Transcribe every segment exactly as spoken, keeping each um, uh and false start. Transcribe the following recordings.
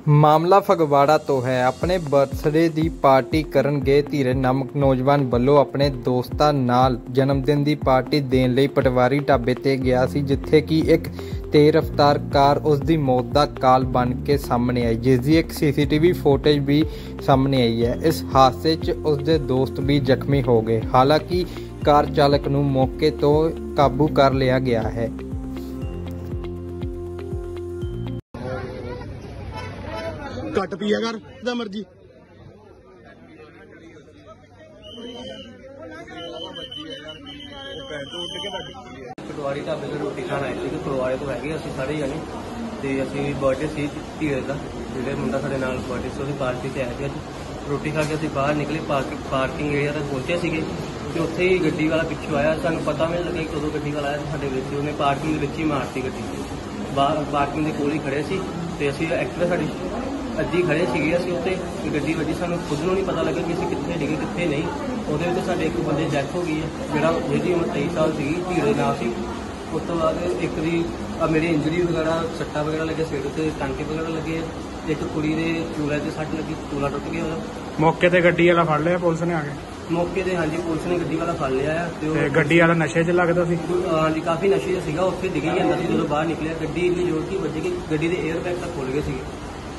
ਮਾਮਲਾ ਫਗਵਾੜਾ ਤੋਂ ਹੈ। ਆਪਣੇ ਬਰਥਡੇ ਦੀ ਪਾਰਟੀ ਕਰਨ ਗਏ ਧੀਰਜ ਨਾਮਕ ਨੌਜਵਾਨ ਵੱਲੋਂ ਆਪਣੇ ਦੋਸਤਾਂ ਨਾਲ ਜਨਮਦਿਨ ਦੀ ਪਾਰਟੀ ਦੇਣ ਲਈ ਪਟਵਾਰੀ ਢਾਬੇ ਤੇ ਗਿਆ ਸੀ, ਜਿੱਥੇ ਕਿ ਇੱਕ ਤੇਜ਼ ਰਫ਼ਤਾਰ ਕਾਰ ਉਸ ਦੀ ਮੌਤ ਦਾ ਕਾਲ ਬਣ ਕੇ ਸਾਹਮਣੇ ਆਈ, ਜਿਸ ਦੀ ਇੱਕ ਸੀਸੀਟੀਵੀ ਫੁਟੇਜ ਵੀ ਸਾਹਮਣੇ ਆਈ ਹੈ। ਇਸ ਹਾਦਸੇ 'ਚ ਉਸ ਦੇ ਦੋਸਤ ਵੀ ਜ਼ਖਮੀ ਹੋ ਗਏ। ਹਾਲਾਂਕਿ ਕਾਰ ਚਾਲਕ ਨੂੰ ਮੌਕੇ ਤੋਂ ਕਾਬੂ ਕਰ ਲਿਆ ਗਿਆ ਹੈ। ਘੱਟ ਪੀਆ ਕਰ ਦਾ ਮਰਜੀ ਪਟਵਾਰੀ ਢਾਬੇ ਤੇ ਰੋਟੀ ਖਾਣ ਆਏ ਸੀ। ਪਟਵਾਰੇ ਤੋਂ ਹੈਗੇ ਅਸੀਂ ਸਾਰੇ ਜਣੇ ਤੇ ਅਸੀਂ ਬਰਥਡੇ ਸੀ ਧੀਰਜ ਦਾ, ਜਿਹੜੇ ਮੁੰਡਾ ਸਾਡੇ ਨਾਲ ਬਰਥਡੇ ਸੀ ਉਹਦੀ ਪਾਰਟੀ ਤੇ ਆਏ ਸੀ। ਅੱਜ ਰੋਟੀ ਖਾ ਕੇ ਅਸੀਂ ਬਾਹਰ ਨਿਕਲੇ, ਪਾਰਕਿੰਗ ਪਾਰਕਿੰਗ ਏਰੀਆ ਤੱਕ ਪਹੁੰਚੇ ਸੀਗੇ ਤੇ ਉੱਥੇ ਹੀ ਗੱਡੀ ਵਾਲਾ ਪਿੱਛੋਂ ਆਇਆ। ਸਾਨੂੰ ਪਤਾ ਵੀ ਨਹੀਂ ਲੱਗਿਆ ਕਦੋਂ ਗੱਡੀ ਵਾਲਾ ਆਇਆ ਸਾਡੇ ਵਿੱਚ, ਉਹਨੇ ਪਾਰਕਿੰਗ ਦੇ ਵਿੱਚ ਹੀ ਮਾਰਤੀ ਗੱਡੀ। ਬਾਹਰ ਪਾਰਕਿੰਗ ਦੇ ਕੋਲ ਹੀ ਖੜੇ ਸੀ ਤੇ ਅਸੀਂ ਐਕਟਿਵਾ ਸਾਡੀ ਅੱਧੀ ਖੜੇ ਸੀਗੇ, ਅਸੀਂ ਉੱਥੇ ਗੱਡੀ ਵੱਜੀ। ਸਾਨੂੰ ਖੁਦ ਨੂੰ ਨਹੀਂ ਪਤਾ ਲੱਗਾ ਕਿ ਅਸੀਂ ਕਿੱਥੇ ਡਿੱਗੇ ਕਿੱਥੇ ਨਹੀਂ। ਉਹਦੇ ਵਿੱਚ ਸਾਡੇ ਇੱਕ ਬੰਦੇ ਦੀ ਡੈਥ ਹੋ ਗਈ ਹੈ, ਜਿਹੜਾ ਜਿਹਦੀ ਉਮਰ ਤੇਈ ਸਾਲ ਸੀਗੀ, ਧੀਰਜ ਨਾਮ ਸੀ। ਉਸ ਤੋਂ ਬਾਅਦ ਇੱਕ ਦੀ ਮੇਰੀ ਇੰਜਰੀ ਵਗੈਰਾ, ਸੱਟਾਂ ਵਗੈਰਾ ਲੱਗੇ, ਸਿਰ ਤੇ ਟਾਂਕੇ ਵਗੈਰਾ ਲੱਗੇ। ਇੱਕ ਕੁੜੀ ਦੇ ਚੂਲੇ ਤੇ ਸੱਟ ਲੱਗੀ, ਚੂਲਾ ਟੁੱਟ ਗਿਆ ਉਹਦਾ। ਮੌਕੇ ਤੇ ਗੱਡੀ ਵਾਲਾ ਫੜ ਲਿਆ ਪੁਲਿਸ ਨੇ ਆ ਕੇ? ਮੌਕੇ ਤੇ ਹਾਂਜੀ ਪੁਲਿਸ ਨੇ ਗੱਡੀ ਵਾਲਾ ਫੜ ਲਿਆ ਆ। ਤੇ ਉਹ ਗੱਡੀ ਵਾਲਾ ਨਸ਼ੇ 'ਚ ਲੱਗਦਾ ਸੀ? ਹਾਂਜੀ ਕਾਫੀ ਨਸ਼ੇ 'ਚ ਸੀਗਾ, ਉੱਥੇ ਡਿੱਗੀ ਜਾਂਦਾ ਸੀ। ਜਦੋਂ ਬਾਹਰ ਨਿਕਲਿਆ ਗੱਡੀ ਇੰਨੀ ਜ਼ੋਰ ਦੀ ਵੱਜੀ ਕਿ ਗੱਡੀ ਦੇ 에ਅਰ ਬੈਗ ਤੱਕ ਖੁੱਲ ਗਏ ਸੀਗੇ।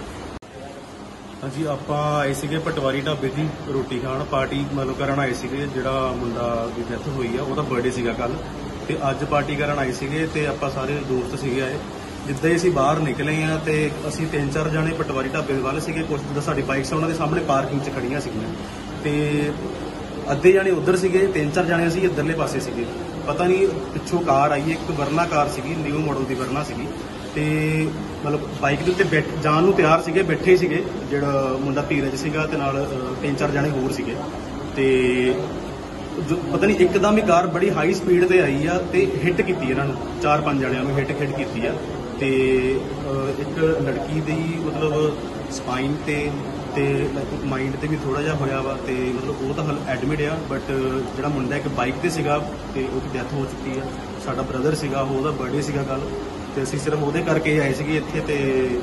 ਹਾਂਜੀ, ਆਪਾਂ ਆਏ ਸੀਗੇ ਪਟਵਾਰੀ ਢਾਬੇ ਦੀ ਰੋਟੀ ਖਾਣ, ਪਾਰਟੀ ਮਤਲਬ ਕਰਨ ਆਏ ਸੀਗੇ। ਜਿਹੜਾ ਮੁੰਡਾ ਦੀ ਡੈਥ ਹੋਈ ਆ ਉਹਦਾ ਬਰਥਡੇ ਸੀਗਾ ਕੱਲ, ਤੇ ਅੱਜ ਪਾਰਟੀ ਕਰਨ ਆਏ ਸੀਗੇ ਤੇ ਆਪਾਂ ਸਾਰੇ ਦੋਸਤ ਸੀਗੇ ਆਏ। ਜਿੱਦਾਂ ਹੀ ਅਸੀਂ ਬਾਹਰ ਨਿਕਲੇ ਆ ਤੇ ਅਸੀਂ ਤਿੰਨ ਚਾਰ ਜਣੇ ਪਟਵਾਰੀ ਢਾਬੇ ਵੱਲ ਸੀਗੇ। ਕੁਝ ਜਿੱਦਾਂ ਸਾਡੀ ਬਾਈਕਸ ਉਹਨਾਂ ਦੇ ਸਾਹਮਣੇ ਪਾਰਕਿੰਗ 'ਚ ਖੜੀਆਂ ਸੀਗੀਆਂ ਤੇ ਅੱਧੇ ਜਾਣੇ ਉੱਧਰ ਸੀਗੇ, ਤਿੰਨ ਚਾਰ ਜਾਣੇ ਅਸੀਂ ਇੱਧਰਲੇ ਪਾਸੇ ਸੀਗੇ। ਪਤਾ ਨਹੀਂ ਪਿੱਛੋਂ ਕਾਰ ਆਈ, ਇੱਕ ਵਰਨਾ ਕਾਰ ਸੀਗੀ, ਨਿਊ ਮਾਡਲ ਦੀ ਵਰਨਾ ਸੀਗੀ ਤੇ ਮਤਲਬ ਬਾਈਕ ਦੇ ਉੱਤੇ ਬੈਠ ਜਾਣ ਨੂੰ ਤਿਆਰ ਸੀਗੇ, ਬੈਠੇ ਸੀਗੇ। ਜਿਹੜਾ ਮੁੰਡਾ ਧੀਰਜ ਸੀਗਾ ਤੇ ਨਾਲ ਤਿੰਨ ਚਾਰ ਜਾਣੇ ਹੋਰ ਸੀਗੇ ਤੇ ਪਤਾ ਨਹੀਂ ਇੱਕਦਮ ਹੀ ਕਾਰ ਬੜੀ ਹਾਈ ਸਪੀਡ ਤੇ ਆਈ ਆ ਤੇ ਹਿੱਟ ਕੀਤੀ ਇਹਨਾਂ ਨੂੰ, ਚਾਰ ਪੰਜ ਜਣਿਆਂ ਨੂੰ ਹਿੱਟ ਹਿੱਟ ਕੀਤੀ ਆ। ਤੇ ਇੱਕ ਲੜਕੀ ਦੀ ਮਤਲਬ ਸਪਾਈਨ ਤੇ ਤੇ ਮਾਈਂਡ ਤੇ ਵੀ ਥੋੜਾ ਜਿਹਾ ਹੋਇਆ ਵਾ ਤੇ ਮਤਲਬ ਉਹ ਤਾਂ ਹਾਲ ਐਡਮਿਟ ਆ। ਬਟ ਜਿਹੜਾ ਮੁੰਡਾ ਇੱਕ ਬਾਈਕ ਤੇ ਸੀਗਾ ਤੇ ਉਹਦੀ ਡੈਥ ਹੋ ਚੁੱਕੀ ਆ। ਸਾਡਾ ਬ੍ਰਦਰ ਸੀਗਾ, ਉਹਦਾ ਬਰਥਡੇ ਸੀਗਾ ਕੱਲ, ਤੇ ਅਸੀਂ ਸਿਰਫ ਉਹਦੇ ਕਰਕੇ ਆਏ ਸੀਗੇ ਇੱਥੇ। ਤੇ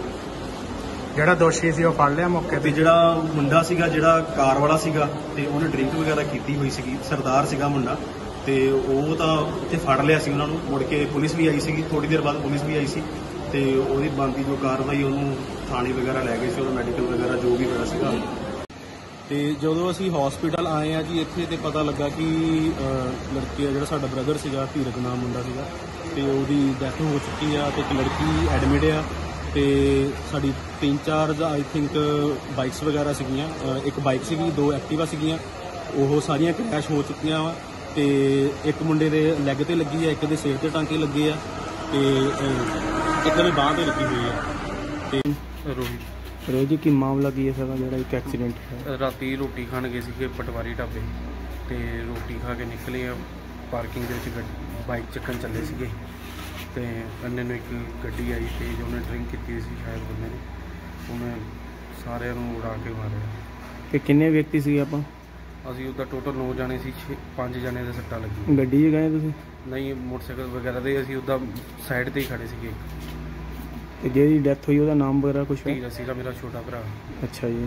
ਜਿਹੜਾ ਦੋਸ਼ੀ ਸੀ ਉਹ ਫੜ ਲਿਆ ਮੌਕੇ ਤੇ? ਜਿਹੜਾ ਮੁੰਡਾ ਸੀਗਾ, ਜਿਹੜਾ ਕਾਰ ਵਾਲਾ ਸੀਗਾ, ਤੇ ਉਹਨੇ ਡਰਿੰਕ ਵਗੈਰਾ ਕੀਤੀ ਹੋਈ ਸੀਗੀ, ਸਰਦਾਰ ਸੀਗਾ ਮੁੰਡਾ, ਤੇ ਉਹ ਤਾਂ ਇੱਥੇ ਫੜ ਲਿਆ ਸੀ ਉਹਨਾਂ ਨੂੰ। ਮੁੜ ਕੇ ਪੁਲਿਸ ਵੀ ਆਈ ਸੀਗੀ, ਥੋੜੀ ਦੇਰ ਬਾਅਦ ਪੁਲਿਸ ਵੀ ਆਈ ਸੀ ਤੇ ਉਹਦੀ ਬਣਦੀ ਜੋ ਕਾਰਵਾਈ ਉਹਨੂੰ ਥਾਣੇ ਵਗੈਰਾ ਲੈ ਗਏ ਸੀ, ਉਹਦਾ ਮੈਡੀਕਲ ਵਗੈਰਾ ਜੋ ਵੀ ਹੋਇਆ ਸੀਗਾ। ਤੇ ਜਦੋਂ ਅਸੀਂ ਹਸਪੀਟਲ ਆਏ ਆ ਜੀ ਇੱਥੇ, ਤੇ ਪਤਾ ਲੱਗਾ ਕਿ ਲੜਕੀ ਆ, ਜਿਹੜਾ ਸਾਡਾ ਬ੍ਰਦਰ ਸੀਗਾ, ਧੀਰਜ ਨਾਮ ਮੁੰਡਾ ਸੀਗਾ, ਤੇ ਉਹਦੀ ਡੈਥ ਹੋ ਚੁੱਕੀ ਆ ਤੇ ਇੱਕ ਲੜਕੀ ਐਡਮਿਟ ਆ। ਤੇ ਸਾਡੀ ਤਿੰਨ ਚਾਰ ਆਈ ਥਿੰਕ ਬਾਈਕਸ ਵਗੈਰਾ ਸੀਗੀਆਂ, ਇੱਕ ਬਾਈਕ ਸੀਗੀ, ਦੋ ਐਕਟਿਵਾ ਸੀਗੀਆਂ, ਉਹ ਸਾਰੀਆਂ ਕ੍ਰੈਸ਼ ਹੋ ਚੁੱਕੀਆਂ ਵਾ। ਤੇ ਇੱਕ ਮੁੰਡੇ ਦੇ ਲੈਗ ਤੇ ਲੱਗੀ ਆ, ਇੱਕ ਦੇ ਸਿਰ ਤੇ ਟਾਂਕੇ ਲੱਗੇ ਆ ਤੇ ਇੱਕ ਦੇ ਬਾਂਹ ਤੇ ਲੱਗੀ ਹੋਈ ਆ। ਤੇ ਰੋਹਿਤ ਰੋਹਿਤ ਜੀ, ਕੀ ਮਾਮਲਾ ਕੀ ਹੈ ਸਾਰਾ ਜਿਹੜਾ ਇੱਕ ਐਕਸੀਡੈਂਟ ਹੈ? ਰਾਤੀ ਰੋਟੀ ਖਾਣ ਗਏ ਸੀਗੇ ਪਟਵਾਰੀ ਢਾਬੇ ਤੇ ਰੋਟੀ ਖਾ ਕੇ ਨਿਕਲੇ ਆ, ਪਾਰਕਿੰਗ ਦੇ ਵਿੱਚ ਬਾਈਕ ਚੱਕਣ ਚੱਲੇ ਸੀਗੇ ਤੇ ਅੰਨੇ ਨੂੰ ਇੱਕ ਗੱਡੀ ਆਈ ਤੇ ਉਹਨੇ ਡਰਿੰਕ ਕੀਤੀ ਸੀ ਸ਼ਾਇਦ ਬੰਦੇ ਨੇ, ਉਹਨੇ ਸਾਰਿਆਂ ਨੂੰ ਉਡਾ ਕੇ ਮਾਰਿਆ। ਤੇ ਕਿੰਨੇ ਵਿਅਕਤੀ ਸੀ ਆਪਾਂ? ਅਸੀਂ ਉਹਦਾ ਟੋਟਲ ਨੌ ਜਾਣੇ ਸੀ, ਛੇ ਪੰਜ ਜਾਣੇ ਦੇ ਸੱਟਾਂ ਲੱਗੀ। ਗੱਡੀ 'ਚ ਗਏ ਤੁਸੀਂ? ਨਹੀਂ, ਮੋਟਰਸਾਈਕਲ ਵਗੈਰਾ ਦੇ ਅਸੀਂ ਉਹਦਾ ਸਾਈਡ ਤੇ ਹੀ ਖੜੇ ਸੀਗੇ। ਤੇ ਜਿਹਦੀ ਡੈਥ ਹੋਈ ਉਹਦਾ ਨਾਮ ਵਗੈਰਾ ਕੁਛ? ਧੀਰਜ ਸੀਗਾ ਮੇਰਾ ਛੋਟਾ ਭਰਾ। ਅੱਛਾ ਜੀ।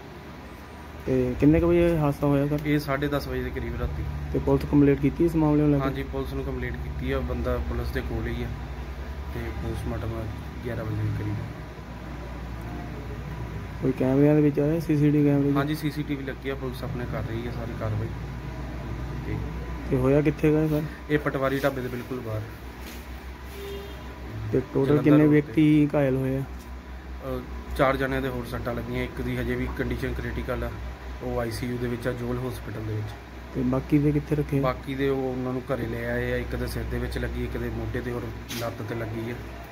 ਤੇ ਕਿੰਨੇ ਕੁ ਵਜੇ ਹਾਦਸਾ ਹੋਇਆ ਸਰ? ਇਹ ਸਾਢੇ ਦਸ ਵਜੇ ਦੇ ਕਰੀਬ ਰਾਤੀ। ਤੇ ਪੁਲਿਸ ਕੰਪਲੀਟ ਕੀਤੀ ਇਸ ਮਾਮਲੇ ਨੂੰ ਲੈ ਕੇ? ਹਾਂਜੀ, ਪੁਲਿਸ ਨੂੰ ਕੰਪਲੀਟ ਕੀਤੀ ਆ, ਬੰਦਾ ਪੁਲਿਸ ਦੇ ਕੋਲ ਹੀ ਆ ਤੇ ਪੋਸਟਮਾਰਟਮ ਗਿਆਰਾਂ ਵਜੇ ਦੇ ਕਰੀਬ। ਕੋਈ ਕੈਮਰਿਆਂ ਦੇ ਵਿੱਚ ਆਇਆ ਸੀਸੀਟੀਵੀ ਕੈਮਰੇ? ਹਾਂਜੀ, ਸੀਸੀਟੀਵੀ ਲੱਗੀ ਆ, ਪੁਲਿਸ ਆਪਣੇ ਕਰ ਰਹੀ ਹੈ ਸਾਰੀ ਕਾਰਵਾਈ। ਤੇ ਤੇ ਹੋਇਆ ਕਿੱਥੇ ਗਏ ਸਰ? ਇਹ ਪਟਵਾਰੀ ਢਾਬੇ ਦੇ ਬਿਲਕੁਲ ਬਾਹਰ। ਤੇ ਟੋਟਲ ਕਿੰਨੇ ਵਿਅਕਤੀ ਘਾਇਲ ਹੋਏ ਆ? ਚਾਰ ਜਣਿਆਂ ਦੇ ਹੋਰ ਸੱਟਾਂ ਲੱਗੀਆਂ, ਇੱਕ ਦੀ ਹਜੇ ਵੀ ਕੰਡੀਸ਼ਨ ਕ੍ਰਿਟੀਕਲ ਆ, ਉਹ ਆਈਸੀਯੂ ਦੇ ਵਿੱਚ ਆ, ਜੋਲ ਹਸਪੀਟਲ ਦੇ ਵਿੱਚ। ਤੇ ਬਾਕੀ ਦੇ ਕਿੱਥੇ ਰੱਖੇ? ਬਾਕੀ ਦੇ ਉਹ ਉਹਨਾਂ ਨੂੰ ਘਰੇ ਲੈ ਆਏ ਆ, ਇੱਕ ਦੇ ਸਿਰ ਦੇ ਵਿੱਚ ਲੱਗੀ, ਇੱਕ ਦੇ ਮੋਢੇ ਤੇ ਔਰ ਲੱਤ ਤੇ ਲੱਗੀ ਆ।